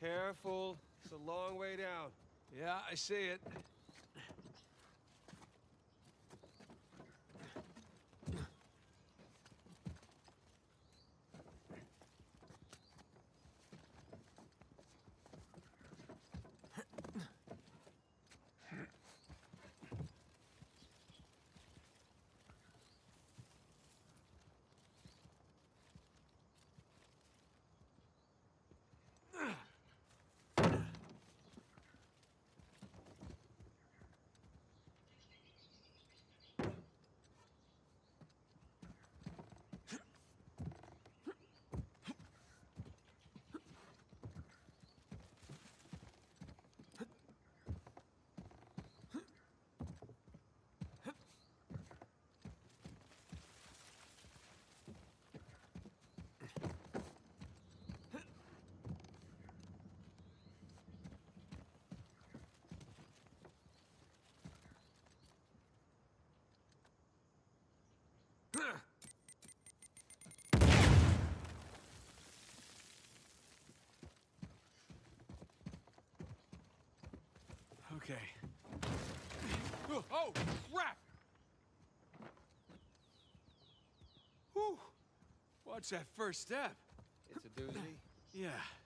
Careful. It's a long way down. Yeah, I see it. Okay. Oh, crap! Whew. Watch that first step. It's a doozy. Yeah.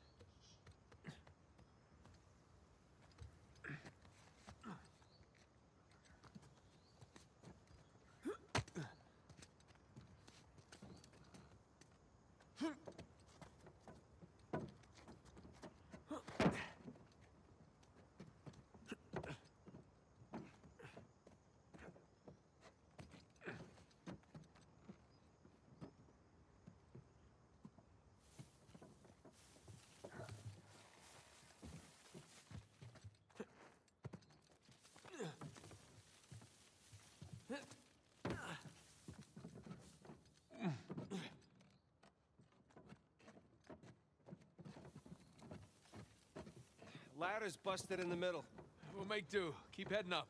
Ladder's busted in the middle. We'll make do. Keep heading up.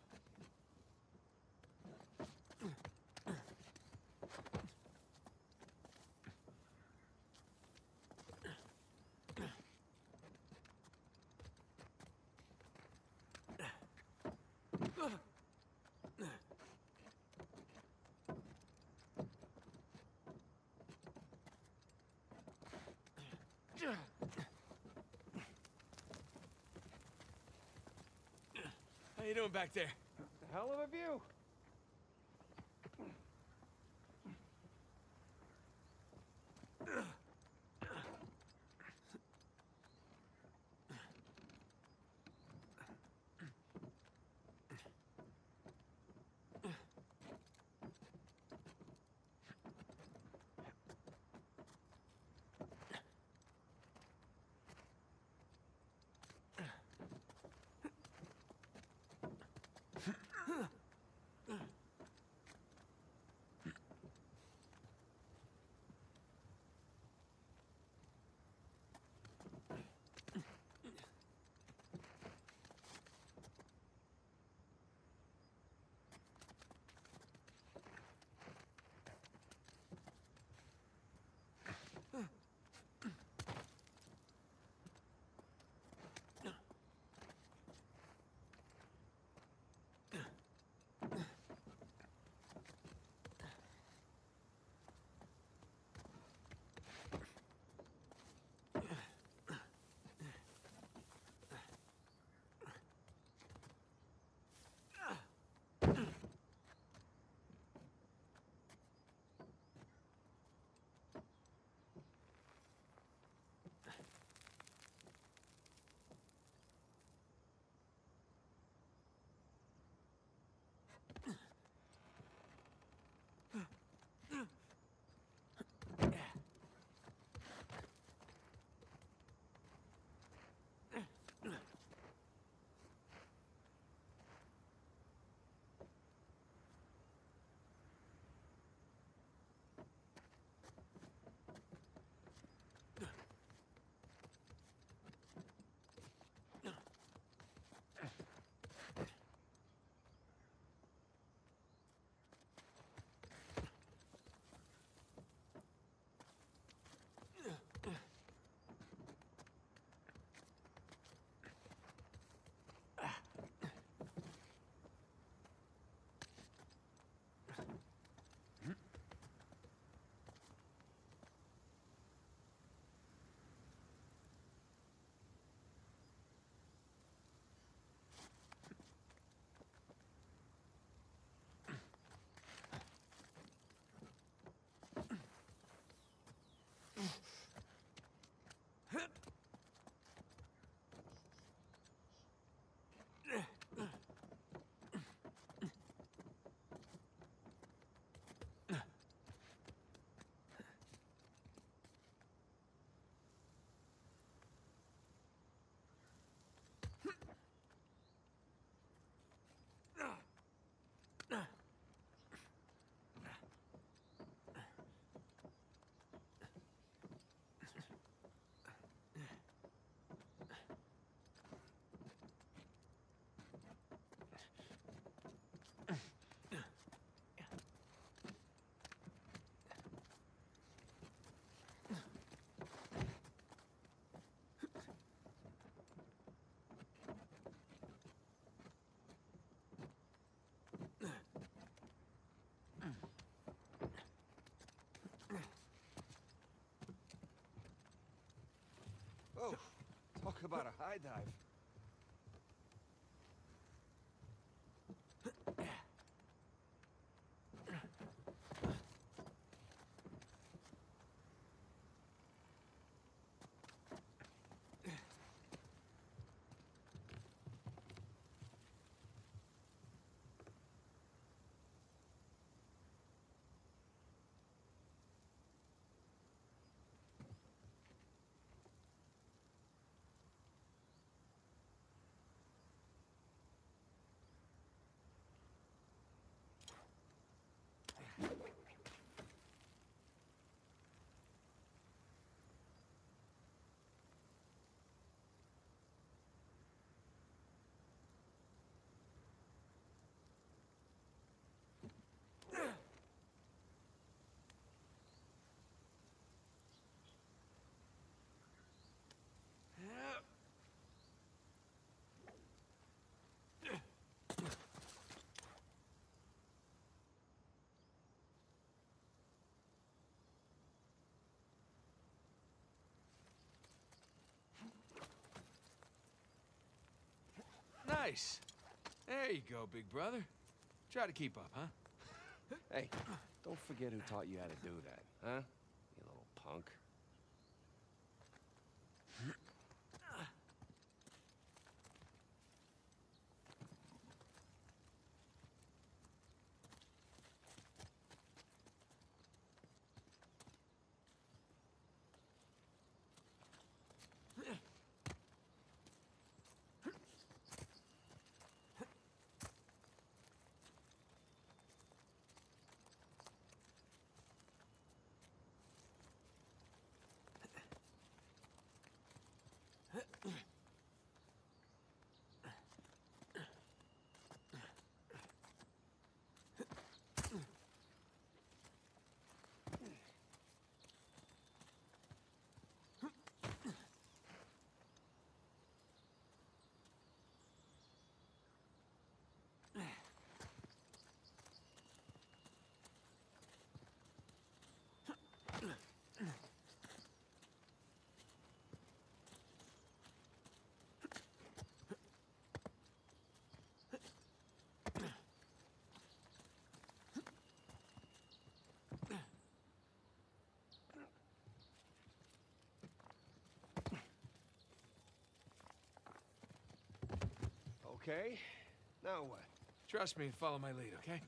How you doing back there? The hell of a view. Whoa, talk about a high dive. Nice. There you go, big brother. Try to keep up, huh? Hey, don't forget who taught you how to do that, huh? You little punk. Okay, now what? Trust me and follow my lead, okay?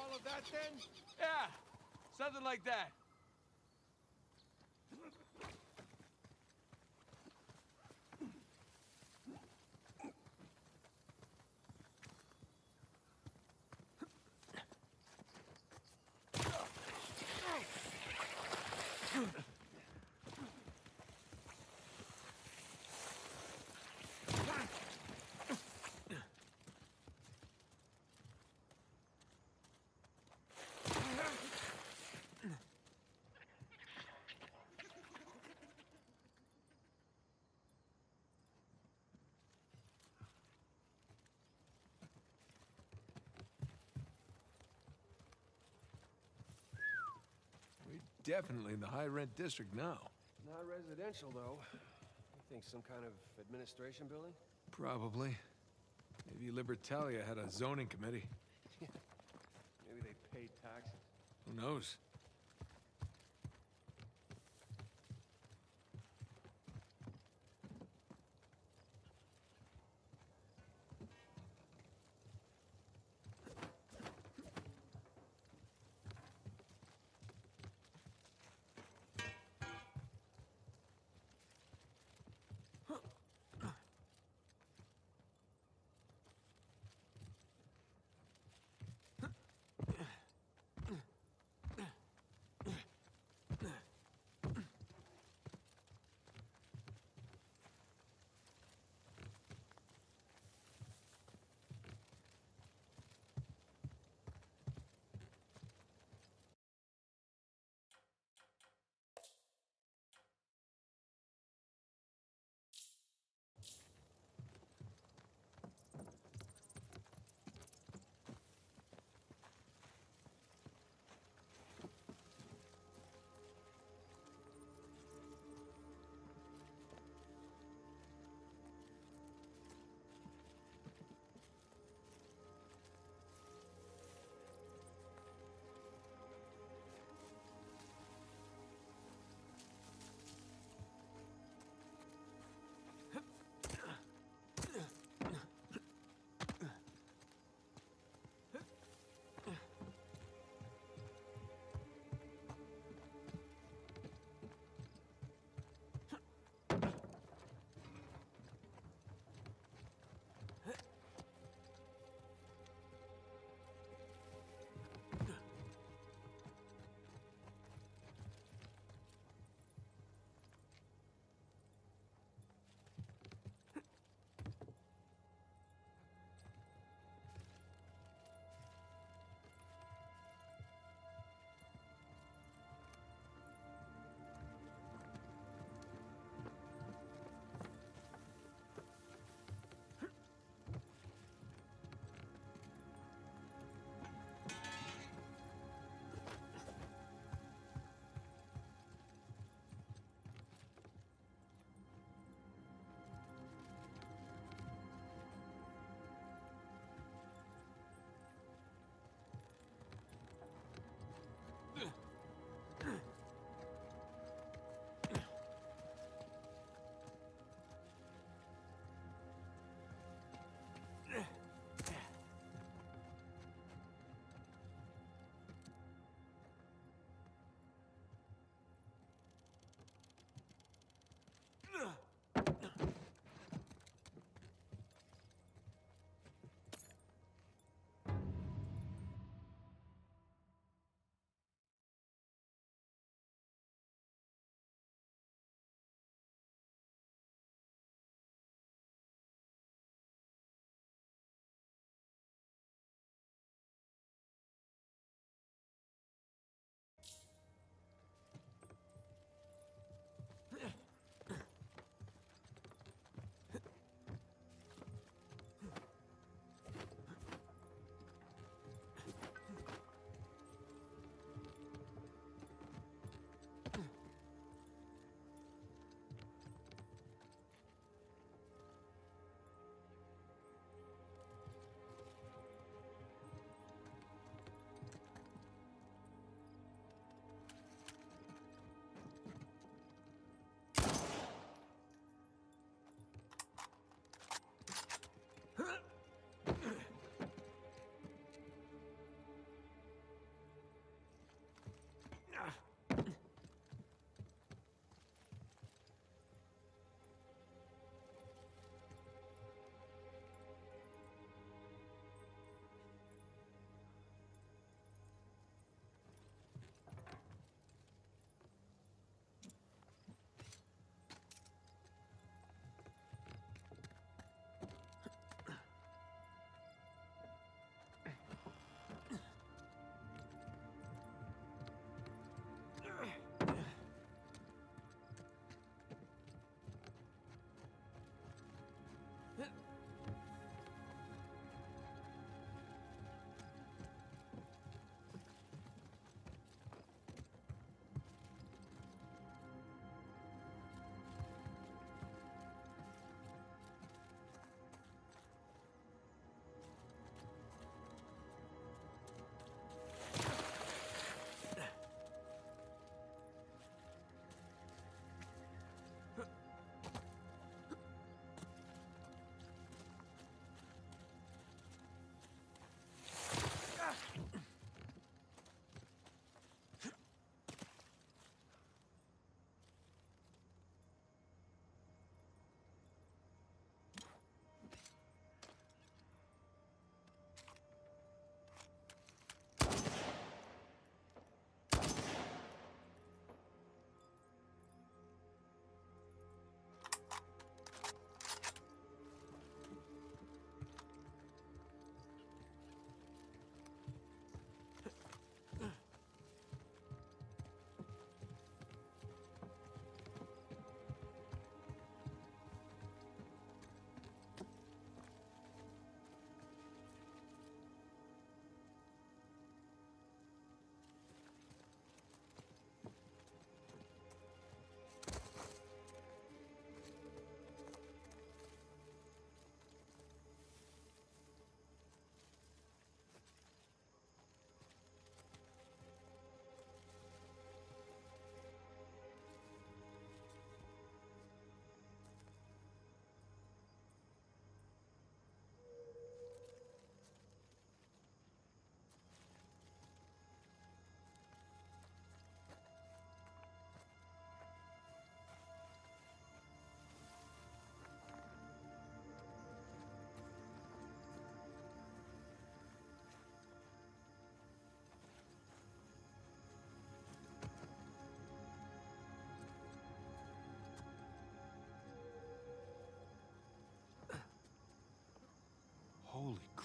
all of that then? Yeah, something like that. Definitely in the high-rent district now. Not residential, though. You think some kind of administration building? Probably. Maybe Libertalia had a zoning committee. Maybe they paid taxes. Who knows?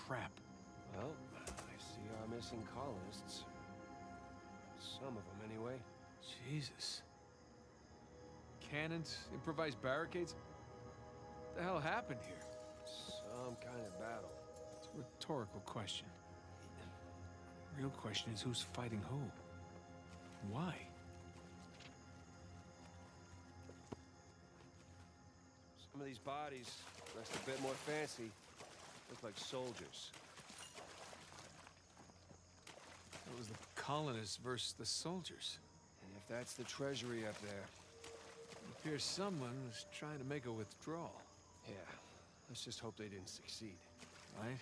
crap. Well, I see our missing colonists. Some of them, anyway. Jesus. Cannons, improvised barricades? What the hell happened here? Some kind of battle. It's a rhetorical question. Real question is who's fighting who? Why? Some of these bodies, dressed a bit more fancy, look like soldiers. It was the colonists versus the soldiers. And if that's the treasury up there, It appears someone was trying to make a withdrawal, yeah, let's just hope they didn't succeed. right?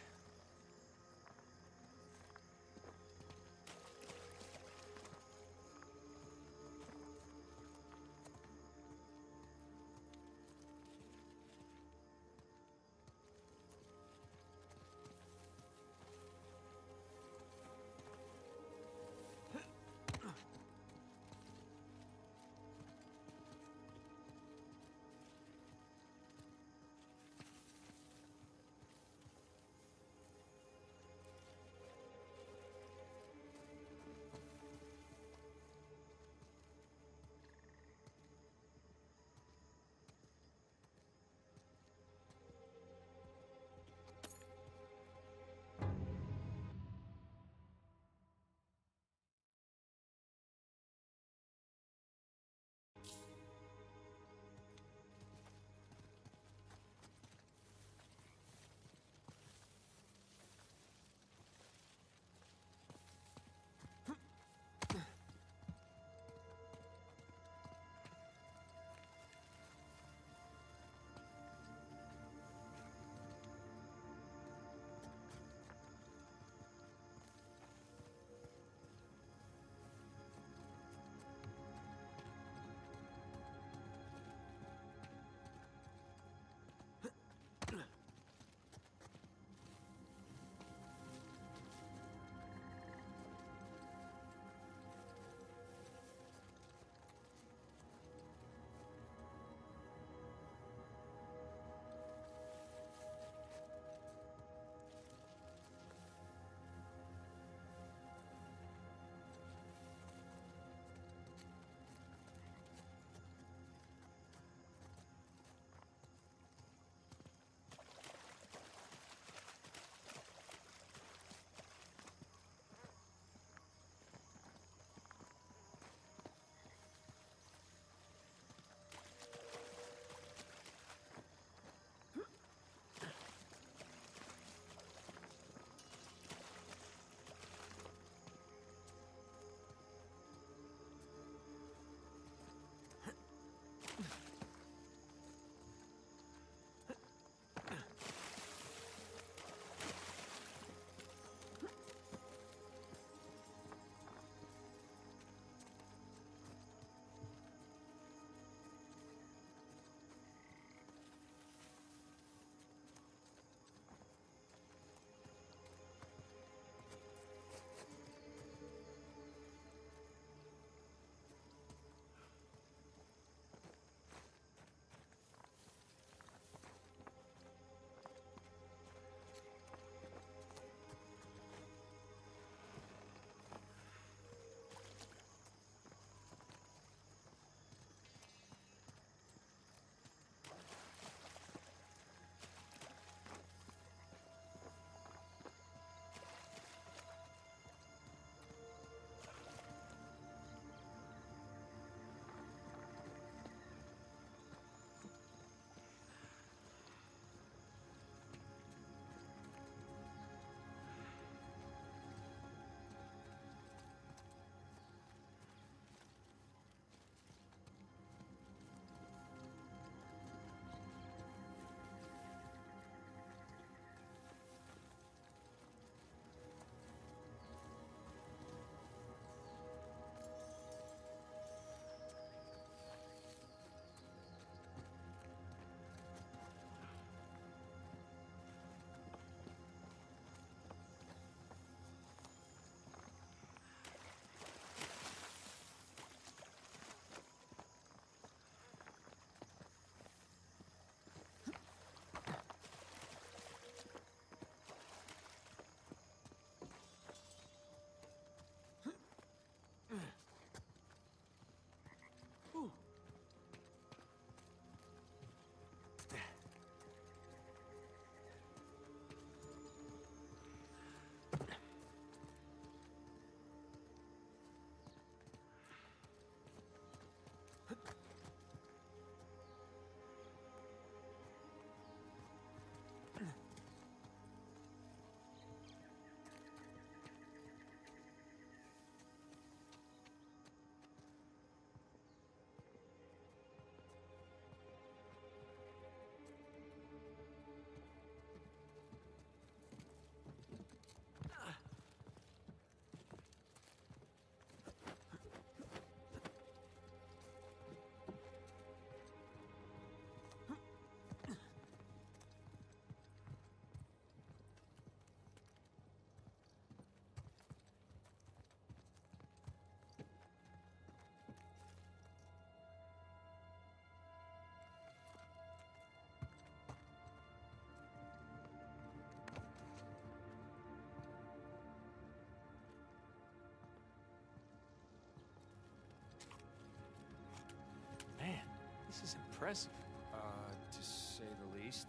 impressive. To say the least.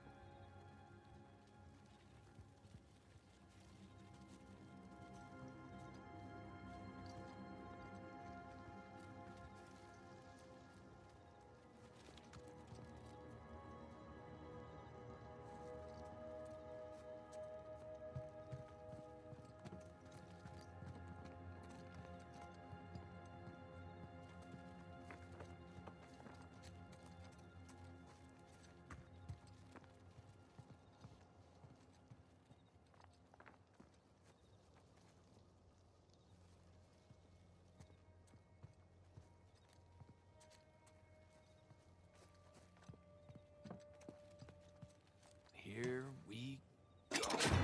Here we go.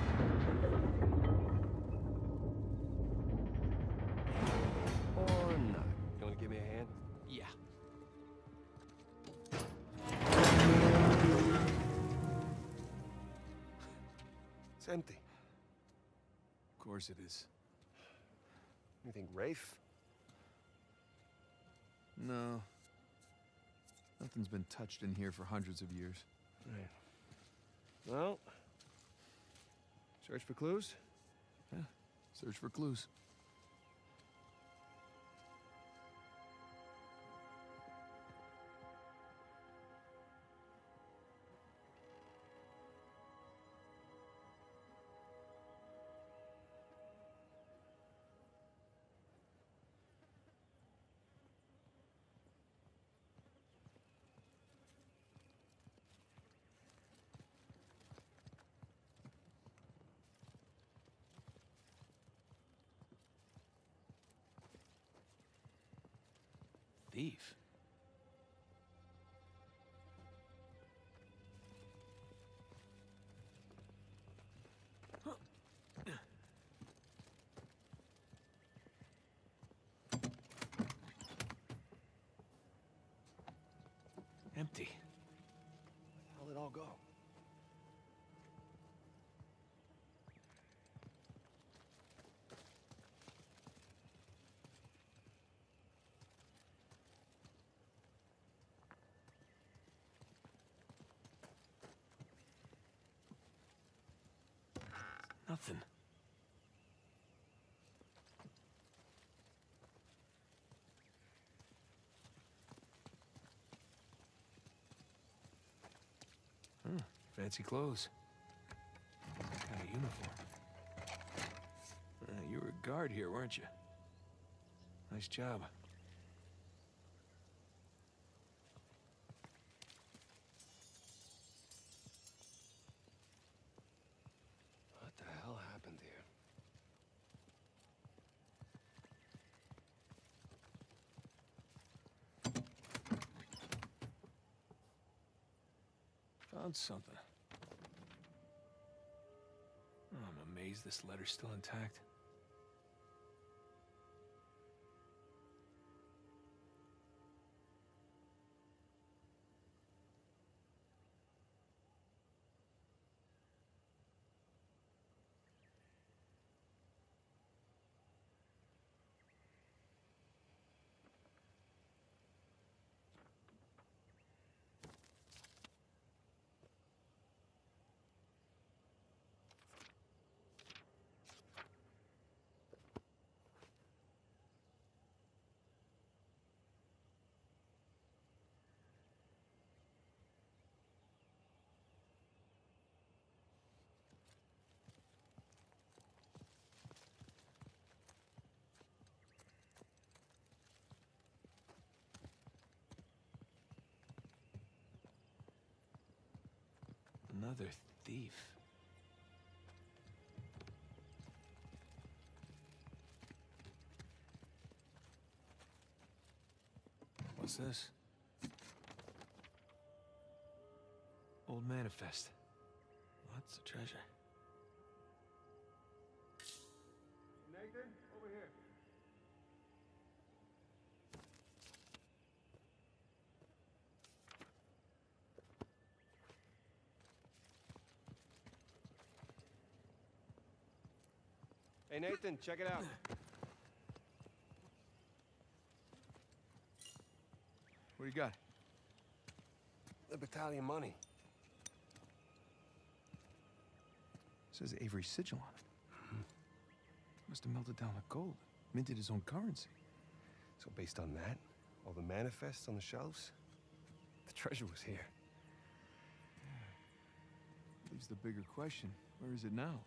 Or not. You want to give me a hand? Yeah. It's empty. Of course it is. You think Rafe? No. Nothing's been touched in here for hundreds of years. Right. Well, search for clues? Yeah. Search for clues. Thief. Empty. How'd it all go? Nothing. Fancy clothes. Kind of uniform. You were a guard here, weren't you? Nice job. What the hell happened here? Found something. Oh, I'm amazed this letter's still intact. Another thief. What's this? Old manifest. What's the treasure? Nathan, over here. Hey, Nathan, check it out. What do you got? the battalion money. Says Avery's sigil on it. Must have melted down the gold. Minted his own currency. So based on that, all the manifests on the shelves, the treasure was here. Leaves the bigger question. Where is it now?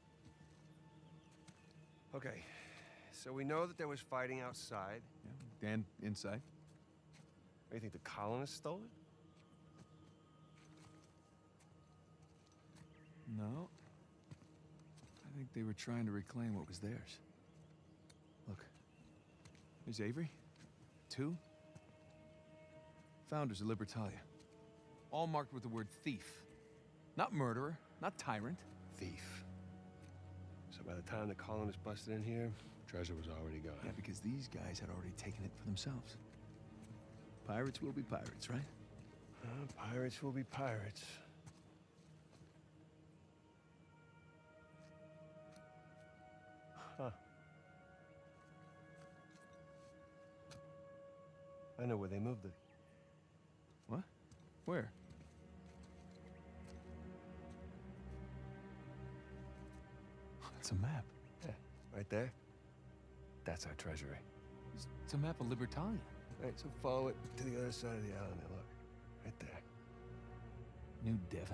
Okay, so we know that there was fighting outside. Yeah, and inside. What, you think the colonists stole it? No. I think they were trying to reclaim what was theirs. Look. There's Avery. 2. Founders of Libertalia. All marked with the word thief. Not murderer, not tyrant. Thief. So by the time the colonists busted in here, treasure was already gone. Yeah, because these guys had already taken it for themselves. Pirates will be pirates, right? Pirates will be pirates. Huh. I know where they moved it. What? Where? It's a map. Yeah, right there. That's our treasury. It's a map of Libertalia. Right, so follow it to the other side of the island there, look. Right there. New Devon.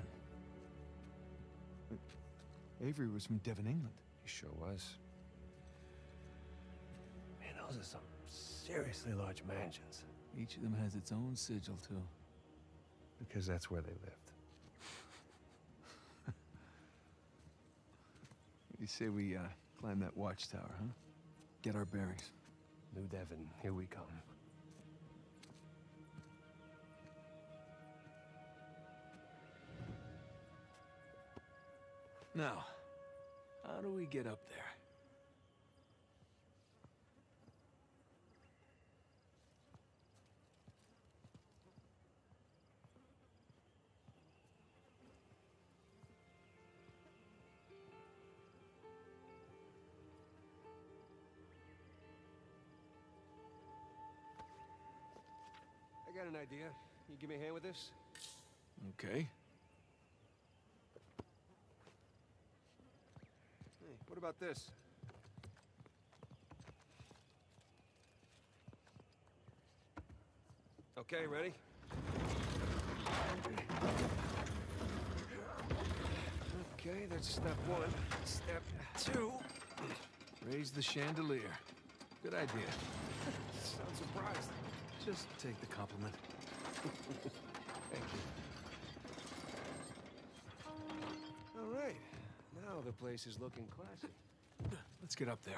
Avery was from Devon, England. He sure was. Man, those are some seriously large mansions. Each of them has its own sigil, too. Because that's where they lived. You say we, climb that watchtower, huh? Get our bearings. New Devon, here we come. Now, how do we get up there? I got an idea. You give me a hand with this? Okay. Hey, what about this? Okay, ready? Okay, that's step 1. Step 2. Raise the chandelier. Good idea. Sound surprised. Just take the compliment. Thank you. All right. Now the place is looking classy. Let's get up there.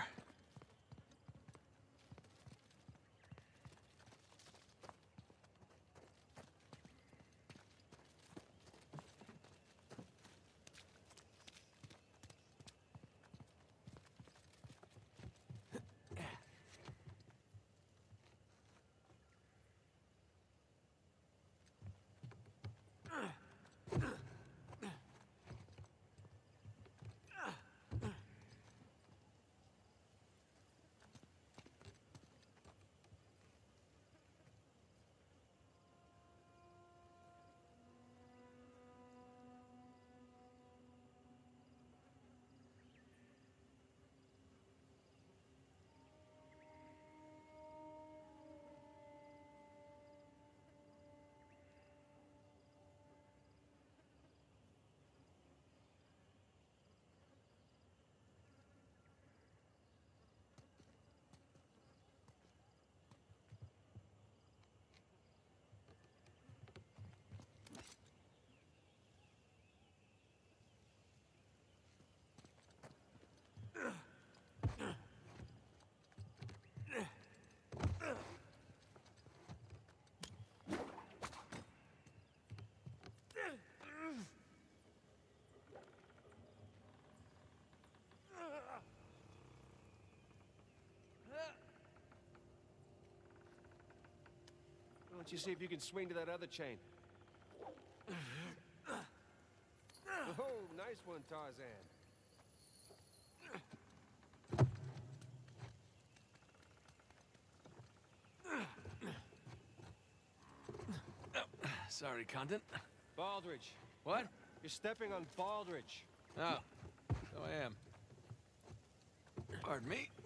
Why don't you see if you can swing to that other chain? Oh, nice one, Tarzan. Sorry, Condon. Baldridge, What? you're stepping on Baldridge. Oh, so I am. Pardon me.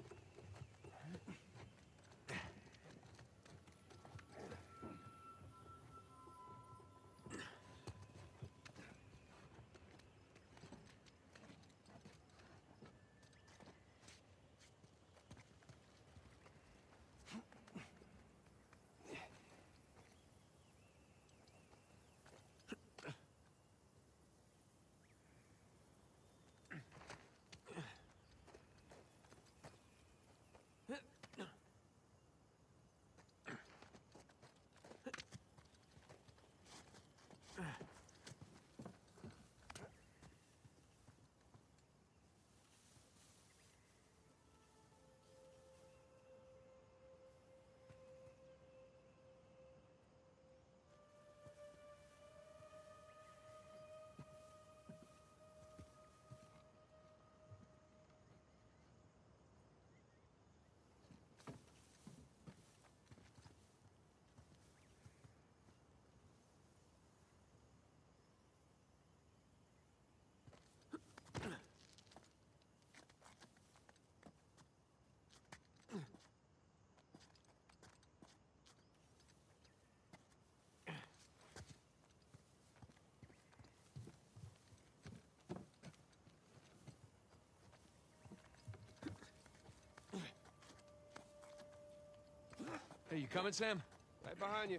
Hey, you coming, Sam? Right behind you.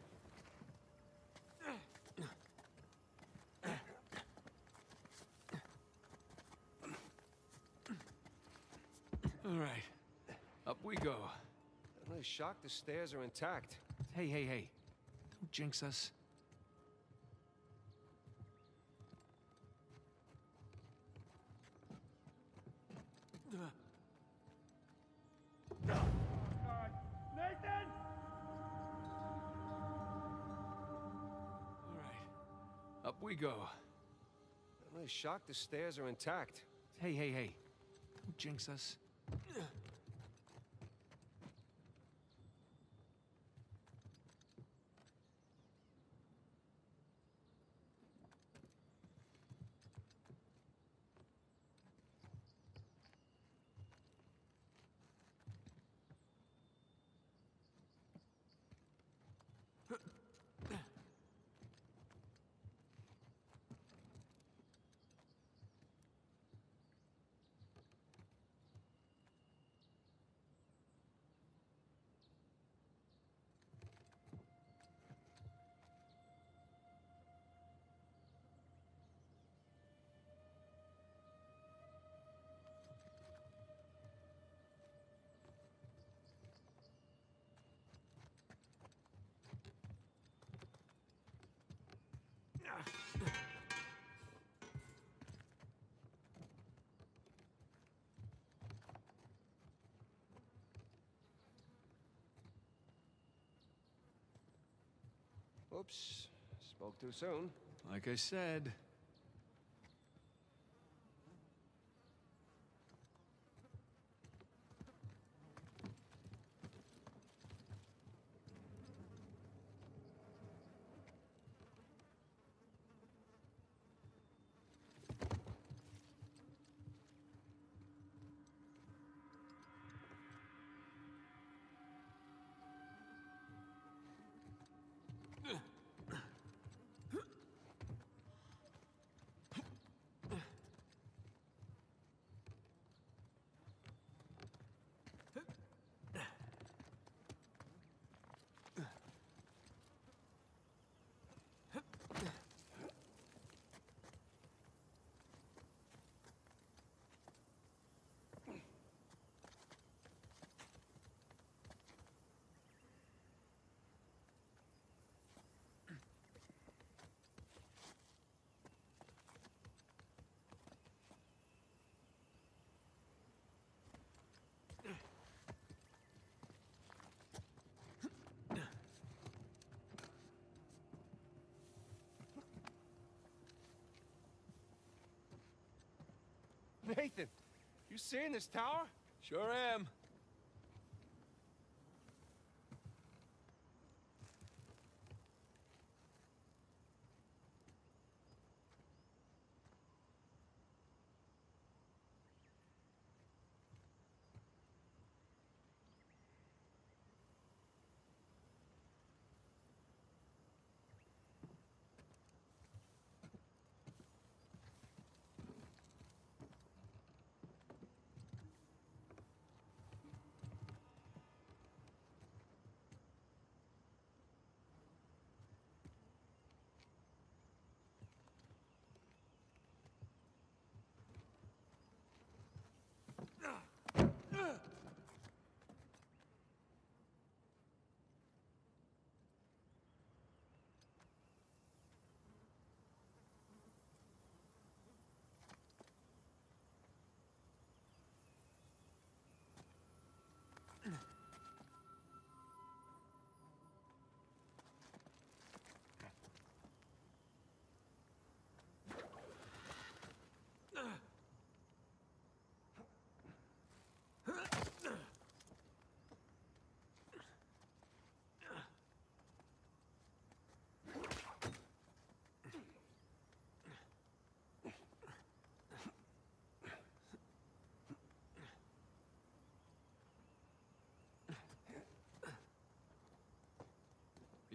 All right. Up we go. I'm really shocked the stairs are intact. Hey, hey, hey. Don't jinx us. Nathan! All right. Up we go. I'm really shocked the stairs are intact. Hey, hey, hey. Don't jinx us. Oops. Spoke too soon. Like I said. Nathan, you seeing this tower? Sure am.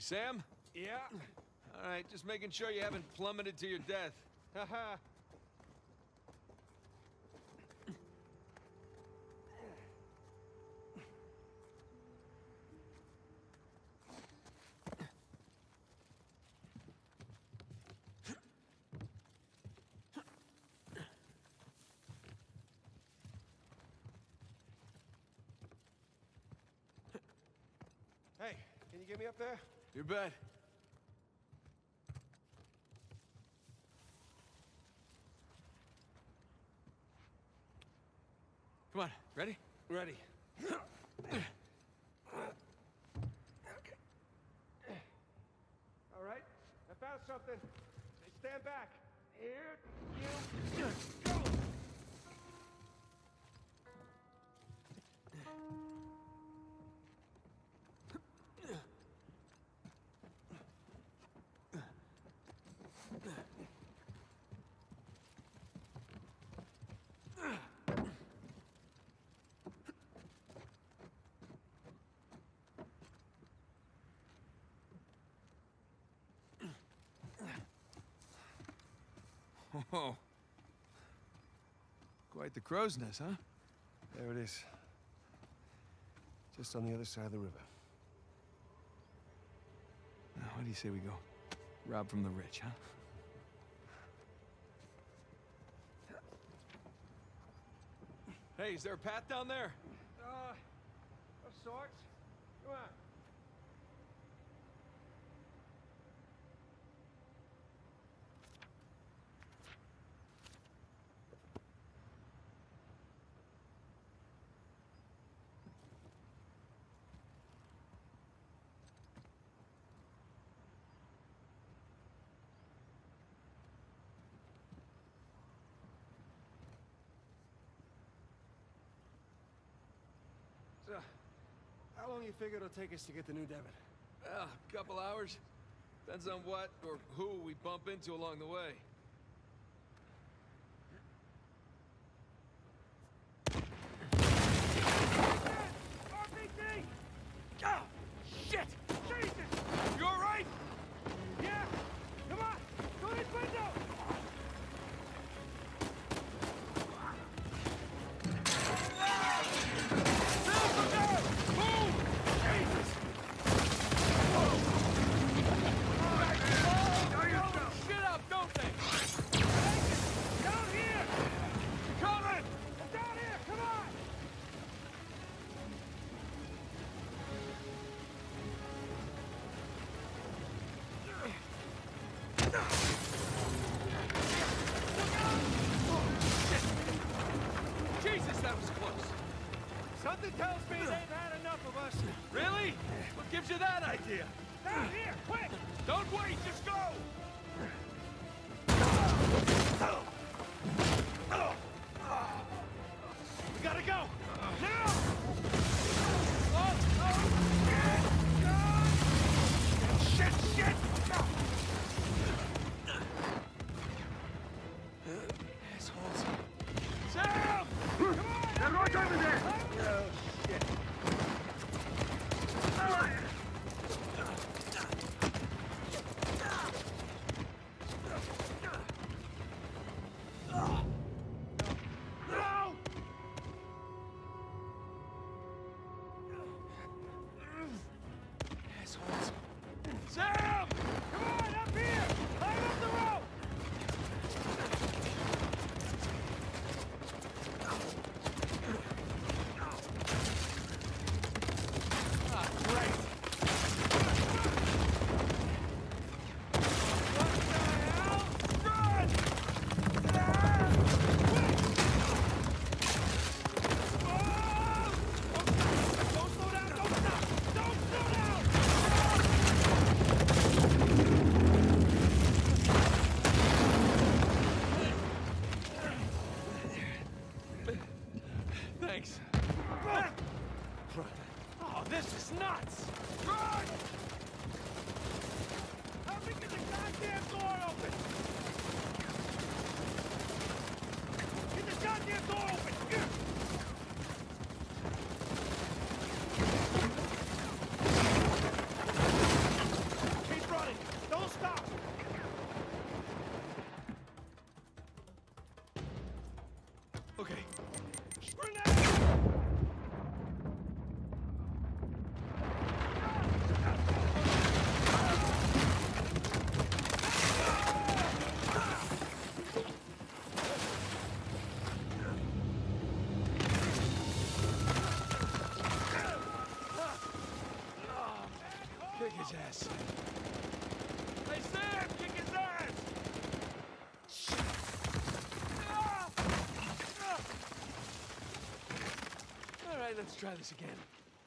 Sam? Yeah? All right, just making sure you haven't plummeted to your death. Haha. Hey, can you get me up there? You bet. Come on, ready? Ready. All right, I found something. Stand back. Here you go. Oh. Quite the crow's nest, huh? There it is. Just on the other side of the river. Now, what do you say we go? Rob from the rich, huh? Hey, is there a path down there? Of sorts. Come on. So, how long you figure it'll take us to get to New Devon? Well, a couple hours. Depends on what or who we bump into along the way. RPG! Oh, shit! Jesus! You all right? Yeah! Come on! Go in window! Shit up, don't they? Down here! Coming! Down here! Come on! Jesus, that was close. Something tells me they've had enough of us. Really? What gives you that idea? Down here! Quick! Don't wait, just go! We gotta go! Now! Shit! Shit! Assholes. Sam! Come on! They're right over there! Oh, shit. No! Assholes. Sam! Come on, up here! Climb up the rope! Ah, great. Run! Don't slow down! Don't stop! Don't slow down! Thanks. Oh, this is nuts! Run! Help me get the goddamn door open! Get the goddamn door open! Okay. Kick his ass. Hey, Sam! Kick his ass! All right, let's try this again.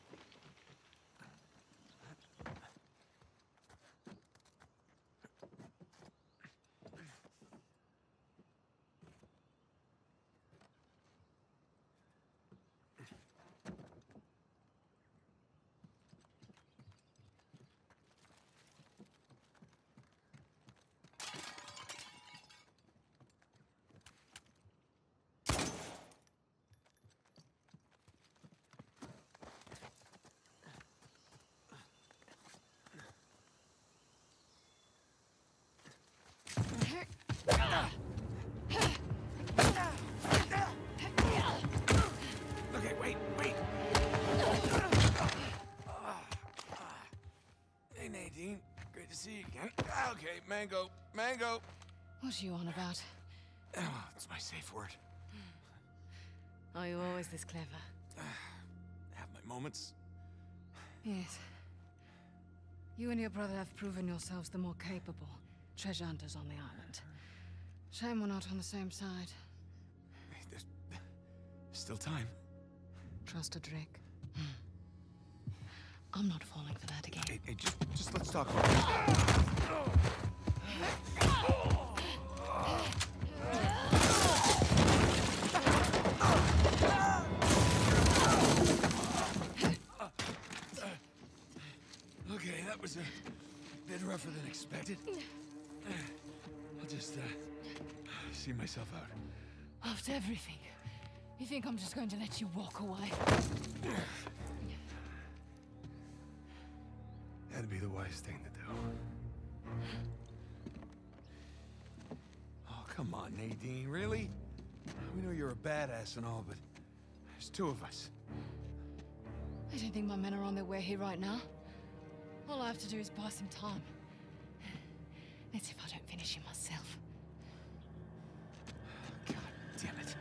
Okay, wait. Hey, Nadine. Great to see you again. Okay, Mango. What are you on about? Oh, it's my safe word. Are you always this clever? Have my moments. Yes. You and your brother have proven yourselves the more capable treasure hunters on the island. Shame we're not on the same side. Hey, there's still time. Trust a Drake. I'm not falling for that again. Hey, just let's talk about this. Okay, that was a bit rougher than expected. I'll just, see myself out. After everything, you think I'm just going to let you walk away? That'd be the wise thing to do. Oh, come on, Nadine, really? We know you're a badass and all, but there's two of us. I don't think my men are on their way here right now. All I have to do is buy some time. Let's see if I don't finish him myself. God damn it.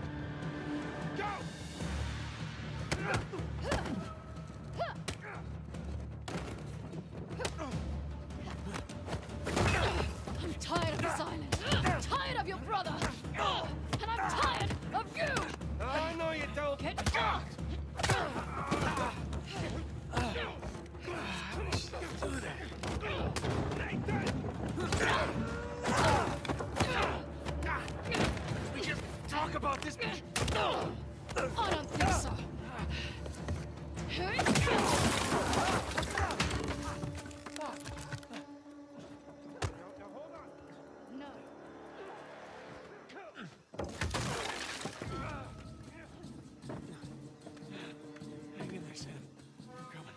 I'm tired of this island. I'm tired of your brother. And I'm tired of you! I know you don't. Get out! We can talk about this. I don't think so. No. Hang in there, Sam. I'm coming.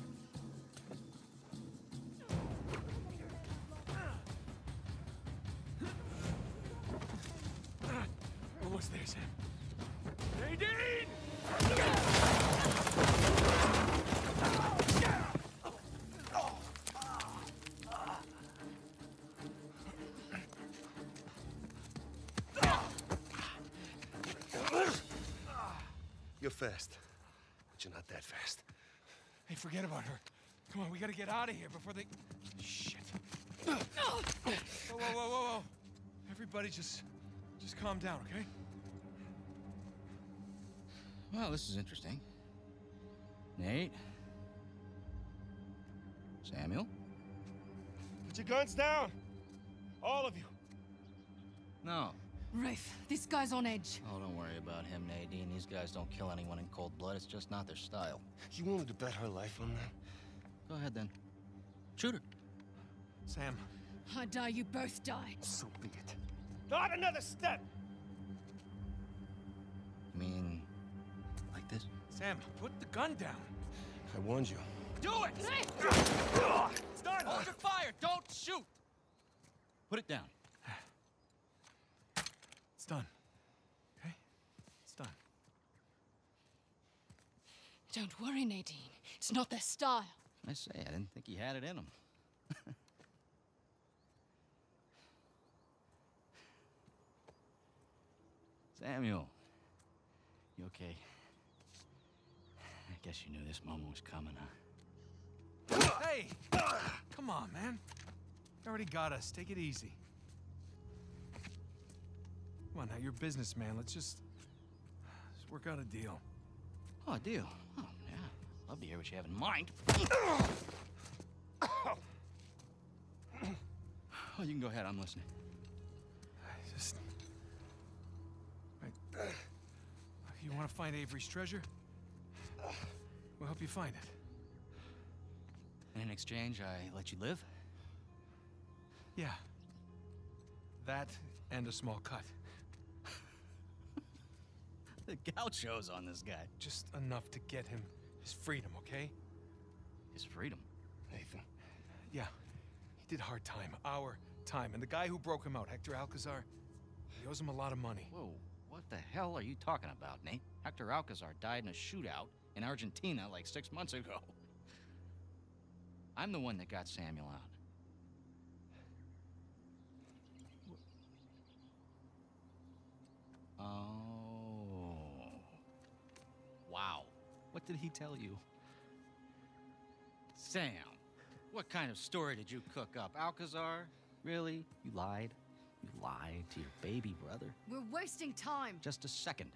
Almost there, Sam. Nadine! You're fast, but you're not that fast. Hey, forget about her. Come on, we gotta get out of here before they... Shit. Whoa. Everybody just calm down, okay? Well, this is interesting. Nate? Samuel? Put your guns down! All of you. No. Rafe, this guy's on edge. Oh, don't worry about him, Nadine. These guys don't kill anyone in cold blood. It's just not their style. You wanted to bet her life on that? Go ahead, then. Shoot her. Sam. I die, you both die. So be it. Not another step! You mean... like this? Sam, put the gun down. I warned you. Do it! It's done! Hold your fire! Don't shoot! Put it down. It's done. Okay? Don't worry, Nadine. It's not their style. I say, I didn't think he had it in him. Samuel, you okay? I guess you knew this moment was coming, huh? Hey! Come on, man. You already got us. Take it easy. Come on, now, you're a businessman. Let's just work out a deal. Oh, a deal. Oh, yeah. Love to hear what you have in mind. Oh, you can go ahead. I'm listening. Right. You want to find Avery's treasure? We'll help you find it. And in exchange, I let you live? Yeah. That and a small cut. The gauchos on this guy. Just enough to get him his freedom, okay? His freedom. Nathan. Yeah. He did hard time. Our time. And the guy who broke him out, Hector Alcazar, he owes him a lot of money. Whoa, what the hell are you talking about, Nate? Hector Alcazar died in a shootout in Argentina like 6 months ago. I'm the one that got Samuel out. Oh. Wow. What did he tell you? Sam, what kind of story did you cook up? Alcazar? Really? You lied? You lied to your baby brother? We're wasting time. Just a second.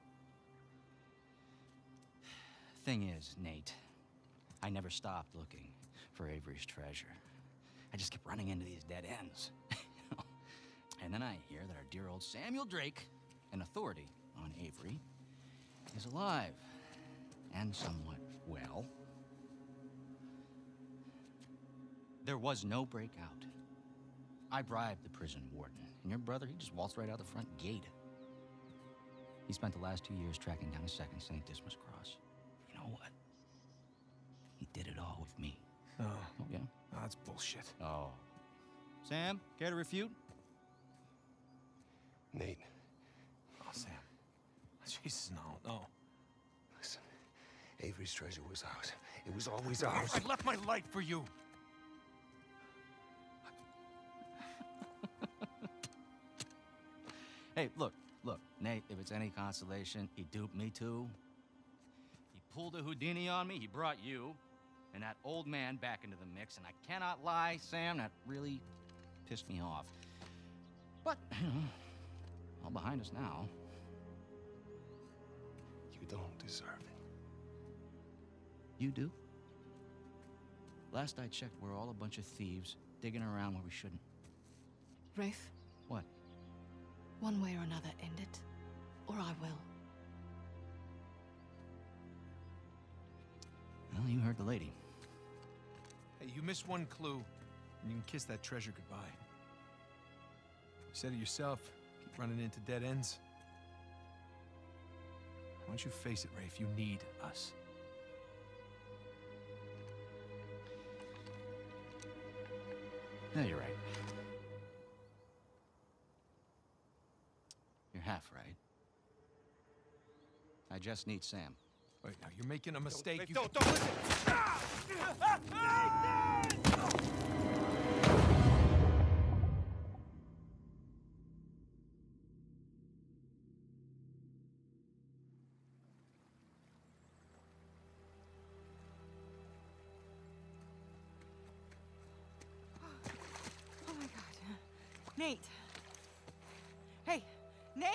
Thing is, Nate, I never stopped looking for Avery's treasure. I just kept running into these dead ends. And then I hear that our dear old Samuel Drake, an authority on Avery, is alive and somewhat well. There was no breakout. I bribed the prison warden, and your brother, he just waltzed right out the front gate. He spent the last 2 years tracking down a second St. Dismas cross. You know what? He did it all with me. Oh. Oh, yeah? Oh, that's bullshit. Oh. Sam, care to refute? Nate. Oh, Sam. Jesus, no. Listen. Avery's treasure was ours. It was always ours. I left my life for you. Hey, look, Nate, if it's any consolation, he duped me too. He pulled a Houdini on me, he brought you and that old man back into the mix, and I cannot lie, Sam, that really pissed me off. But, all behind us now. You don't deserve it. You do? Last I checked, we're all a bunch of thieves digging around where we shouldn't. Rafe, What? one way or another, end it, or I will. Well, you heard the lady. Hey, you missed one clue, and you can kiss that treasure goodbye. You said it yourself, keep running into dead ends. Why don't you face it, Rafe? You need us. No, you're right. You're half right. I just need Sam. Wait, now you're making a mistake. Rafe, You don't listen! Oh my God. Nate. Hey, Nate!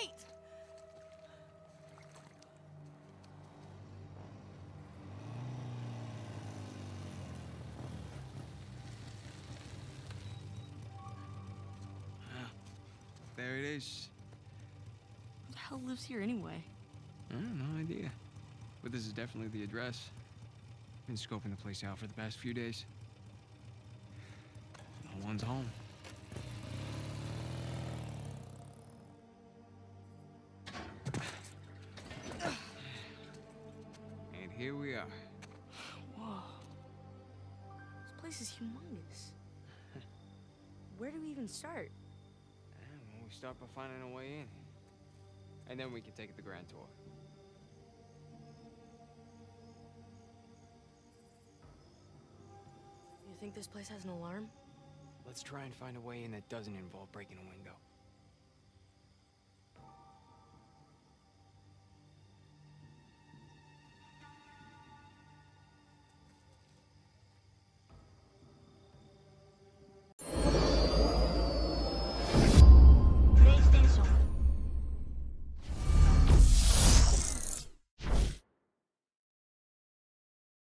There it is. Who the hell lives here anyway? No idea. But this is definitely the address. Been scoping the place out for the past few days. No one's home. And here we are. Whoa. This place is humongous. Where do we even start? And we start by finding a way in. And then we can take the grand tour. think this place has an alarm? Let's try and find a way in that doesn't involve breaking a window.